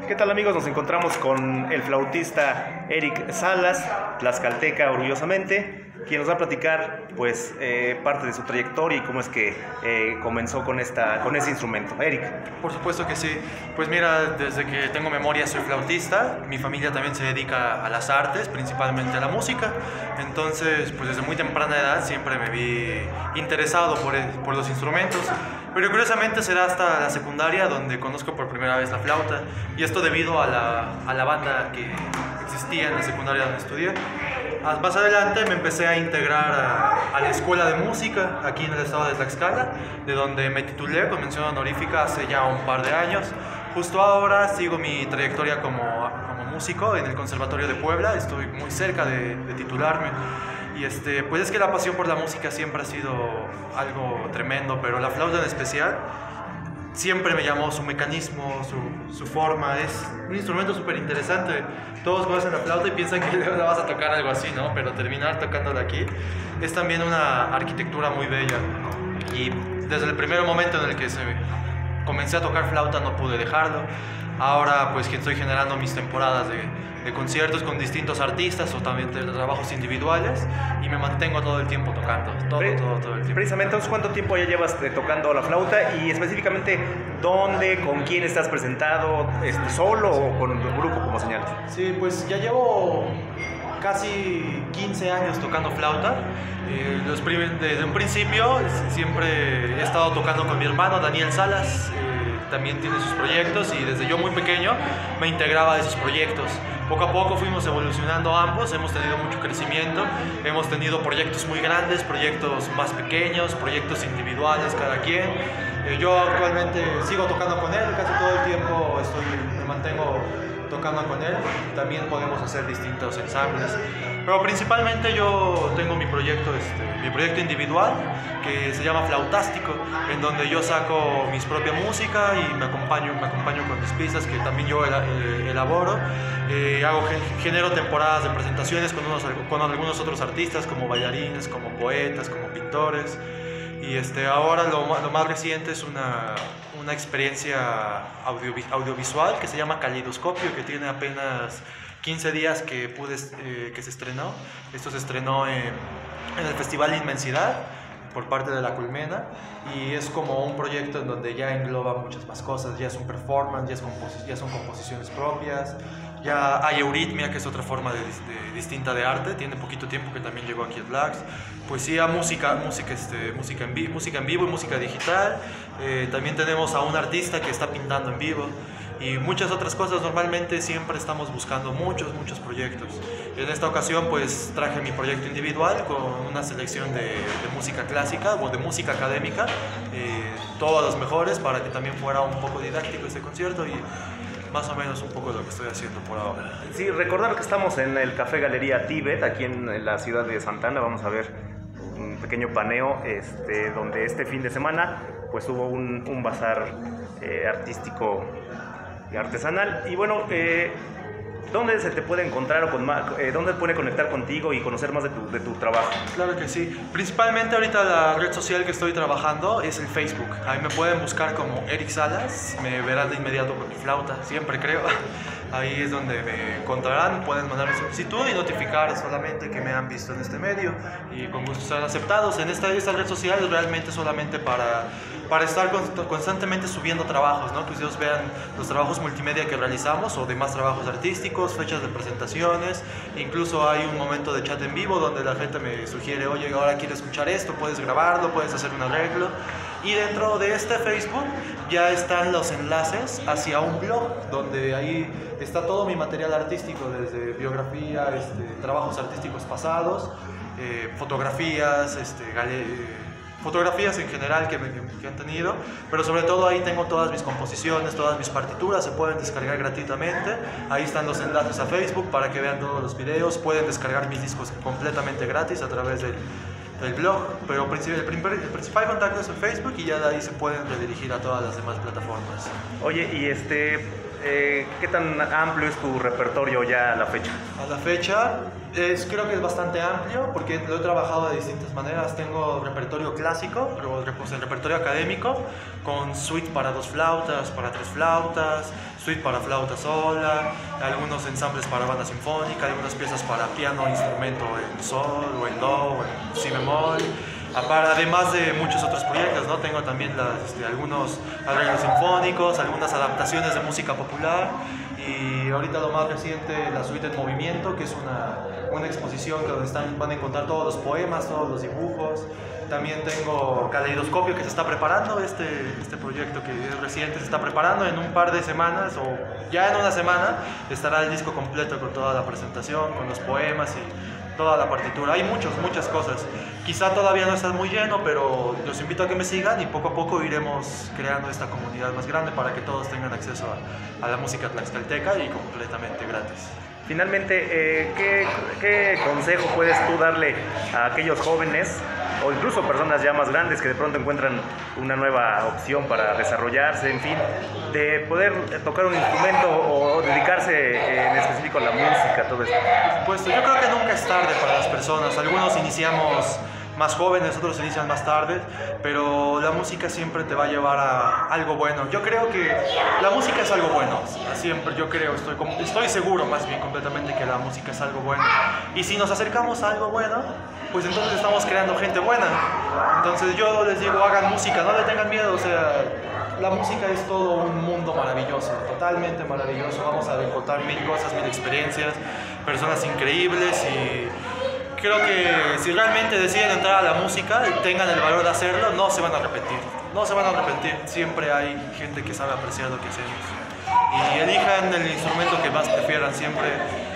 ¿Qué tal, amigos? Nos encontramos con el flautista Eric Salas, tlaxcalteca orgullosamente, quien nos va a platicar pues parte de su trayectoria y cómo es que comenzó con ese instrumento. Eric. Por supuesto que sí. Pues mira, desde que tengo memoria soy flautista. Mi familia también se dedica a las artes, principalmente a la música. Entonces, pues desde muy temprana edad siempre me vi interesado por los instrumentos. Pero curiosamente será hasta la secundaria donde conozco por primera vez la flauta. Y esto debido a la banda que existía en la secundaria donde estudié. Más adelante me empecé a integrar a la escuela de música aquí en el estado de Tlaxcala, de donde me titulé con mención honorífica hace ya un par de años. Justo ahora sigo mi trayectoria como músico en el Conservatorio de Puebla, estoy muy cerca de titularme. Y pues es que la pasión por la música siempre ha sido algo tremendo, pero la flauta en especial siempre me llamó su mecanismo, su forma. Es un instrumento súper interesante. Todos conocen la flauta y piensan que le vas a tocar algo así, ¿no? Pero terminar tocándola aquí es también una arquitectura muy bella. Y desde el primer momento en el que comencé a tocar flauta no pude dejarlo. Ahora pues que estoy generando mis temporadas de conciertos con distintos artistas o también de trabajos individuales y me mantengo todo el tiempo tocando, todo el tiempo. Precisamente, entonces, ¿cuánto tiempo ya llevas tocando la flauta y específicamente dónde, con quién estás presentado, solo o con un grupo, como señalas? Sí, pues ya llevo casi 15 años tocando flauta. Desde un principio siempre he estado tocando con mi hermano Daniel Salas. También tiene sus proyectos y desde yo muy pequeño me integraba a esos proyectos. Poco a poco fuimos evolucionando ambos, hemos tenido mucho crecimiento, hemos tenido proyectos muy grandes, proyectos más pequeños, proyectos individuales cada quien. Yo actualmente sigo tocando con él, casi todo el tiempo me mantengo tocando con él. También podemos hacer distintos ensambles, pero principalmente yo tengo mi proyecto individual que se llama Flautástico, en donde yo saco mi propia música y me acompaño con mis pistas que también yo elaboro. Genero temporadas de presentaciones con algunos otros artistas como bailarines, como poetas, como pintores. Y ahora lo más reciente es una experiencia audiovisual que se llama Caleidoscopio, que tiene apenas 15 días que se estrenó. Esto se estrenó en el Festival Inmensidad por parte de La Colmena y es como un proyecto en donde ya engloba muchas más cosas. Ya es un performance, ya son composiciones propias, ya hay euritmia, que es otra forma distinta de arte. Tiene poquito tiempo que también llegó aquí a Tlax. Poesía, música en vivo y música digital. También tenemos a un artista que está pintando en vivo y muchas otras cosas. Normalmente siempre estamos buscando muchos proyectos. En esta ocasión pues traje mi proyecto individual con una selección de música clásica o de música académica, todas las mejores, para que también fuera un poco didáctico este concierto y más o menos un poco de lo que estoy haciendo por ahora. Sí, recordar que estamos en el Café Galería Tíbet, aquí en la ciudad de Santa Ana. Vamos a ver un pequeño paneo donde este fin de semana pues hubo un bazar artístico y artesanal. Y bueno, ¿dónde se te puede encontrar o dónde puede conectar contigo y conocer más de tu trabajo? Claro que sí. Principalmente ahorita la red social que estoy trabajando es el Facebook. Ahí me pueden buscar como Eric Salas, me verán de inmediato con mi flauta, siempre creo. Ahí es donde me encontrarán, pueden mandar una solicitud y notificar solamente que me han visto en este medio y con gusto serán aceptados. En esta red social es realmente solamente para estar constantemente subiendo trabajos, ¿no? Que ustedes vean los trabajos multimedia que realizamos o demás trabajos artísticos, fechas de presentaciones. Incluso hay un momento de chat en vivo donde la gente me sugiere: oye, ahora quiero escuchar esto, puedes grabarlo, puedes hacer un arreglo. Y dentro de este Facebook ya están los enlaces hacia un blog donde ahí está todo mi material artístico, desde biografía, trabajos artísticos pasados, fotografías, fotografías en general que han tenido, pero sobre todo ahí tengo todas mis composiciones, todas mis partituras, se pueden descargar gratuitamente. Ahí están los enlaces a Facebook para que vean todos los videos, pueden descargar mis discos completamente gratis a través del blog, pero el principal contacto es en Facebook y ya de ahí se pueden redirigir a todas las demás plataformas. Oye, y ¿qué tan amplio es tu repertorio ya a la fecha? A la fecha creo que es bastante amplio porque lo he trabajado de distintas maneras. Tengo repertorio clásico, pero pues, el repertorio académico con suite para 2 flautas, para 3 flautas, suite para flauta sola, algunos ensambles para banda sinfónica, algunas piezas para piano, instrumento en sol o en do o en si bemol. Además de muchos otros proyectos, ¿no? Tengo también algunos arreglos sinfónicos, algunas adaptaciones de música popular y ahorita lo más reciente, la suite en movimiento, que es una exposición que donde van a encontrar todos los poemas, todos los dibujos. También tengo Caleidoscopio, que se está preparando, este proyecto que es reciente, se está preparando en un par de semanas o ya en una semana estará el disco completo con toda la presentación, con los poemas y toda la partitura. Hay muchas cosas. Quizá todavía no está muy lleno, pero los invito a que me sigan y poco a poco iremos creando esta comunidad más grande para que todos tengan acceso a la música tlaxcalteca y completamente gratis. Finalmente, ¿qué consejo puedes tú darle a aquellos jóvenes o incluso personas ya más grandes que de pronto encuentran una nueva opción para desarrollarse, en fin, de poder tocar un instrumento o dedicarse en específico a la música, todo esto? Por supuesto, yo creo que nunca es tarde para las personas. Algunos iniciamos más jóvenes, otros inician más tarde, pero la música siempre te va a llevar a algo bueno. Yo creo que la música es algo bueno, siempre yo creo, estoy seguro más bien completamente que la música es algo bueno. Y si nos acercamos a algo bueno, pues entonces estamos creando gente buena. Entonces yo les digo, hagan música, no le tengan miedo, o sea, la música es todo un mundo maravilloso, totalmente maravilloso. Vamos a encontrar 1000 cosas, 1000 experiencias, personas increíbles y creo que si realmente deciden entrar a la música y tengan el valor de hacerlo, no se van a arrepentir. No se van a arrepentir. Siempre hay gente que sabe apreciar lo que hacemos. Y elijan el instrumento que más prefieran siempre.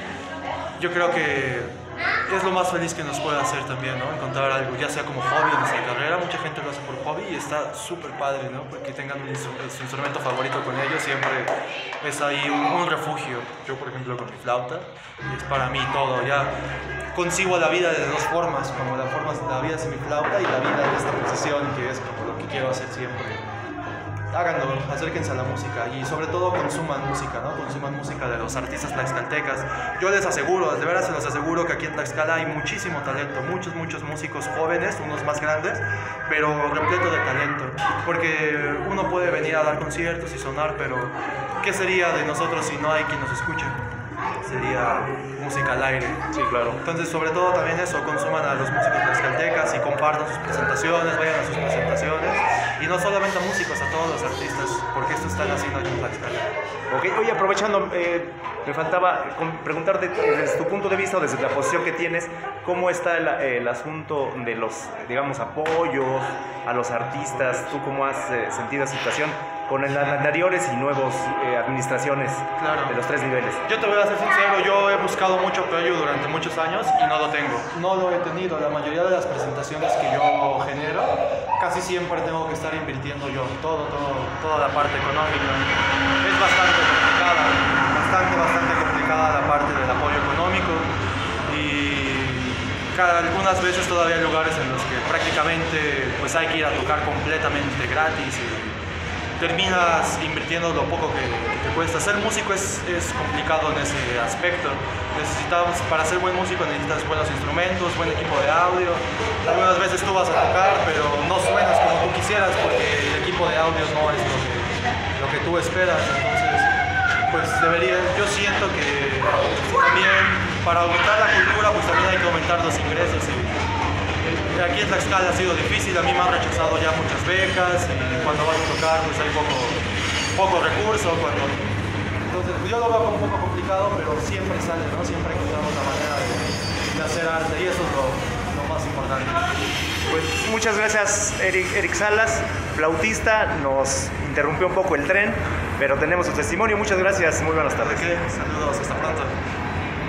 Yo creo que es lo más feliz que nos puede hacer también, ¿no? Encontrar algo, ya sea como hobby en nuestra carrera. Mucha gente lo hace por hobby y está súper padre, ¿no? Porque tengan su instrumento favorito con ellos, siempre es ahí un refugio. Yo, por ejemplo, con mi flauta, es para mí todo. Ya concibo la vida de 2 formas, como la vida sin mi flauta y la vida en esta posición, que es como lo que quiero hacer siempre. Háganlo, acérquense a la música y sobre todo consuman música, ¿no? Consuman música de los artistas tlaxcaltecas. Yo les aseguro, de veras se los aseguro que aquí en Tlaxcala hay muchísimo talento, muchos músicos jóvenes, unos más grandes, pero repleto de talento. Porque uno puede venir a dar conciertos y sonar, pero ¿qué sería de nosotros si no hay quien nos escuche? Sería música al aire. Sí, claro. Entonces, sobre todo también eso, consuman a los músicos tlaxcaltecas y compartan sus presentaciones, vayan a sus presentaciones. Y no solamente a músicos, a todos los artistas, porque esto está naciendo aquí en Tlaxcala. Ok, oye, aprovechando, me faltaba preguntarte desde tu punto de vista o desde la posición que tienes, ¿cómo está el asunto de los, digamos, apoyos a los artistas? ¿Tú cómo has sentido esa situación con las anteriores y nuevas administraciones de los 3 niveles? Yo te voy a ser sincero, yo he buscado mucho apoyo durante muchos años y no lo tengo. No lo he tenido. La mayoría de las presentaciones que yo genero, casi siempre tengo que estar invirtiendo yo, toda la parte económica. Es bastante complicada la parte del apoyo económico y algunas veces todavía hay lugares en los que prácticamente pues hay que ir a tocar completamente gratis y terminas invirtiendo lo poco que te cuesta. Ser músico es complicado en ese aspecto. Para ser buen músico necesitas buenos instrumentos, buen equipo de audio. Algunas veces tú vas a tocar, pero no suenas como tú quisieras porque el equipo de audio no es lo que tú esperas. Entonces, pues yo siento que también para aumentar la cultura, pues también hay que aumentar los ingresos. Y aquí en Tlaxcala ha sido difícil, a mí me han rechazado ya muchas becas y cuando vas a tocar pues hay poco recurso. Entonces yo lo veo como un poco complicado, pero siempre sale, ¿no? Siempre encontramos la manera de hacer arte y eso es lo más importante. Pues muchas gracias Eric Salas, flautista, nos interrumpió un poco el tren, pero tenemos su testimonio. Muchas gracias, muy buenas tardes. Saludos, hasta pronto.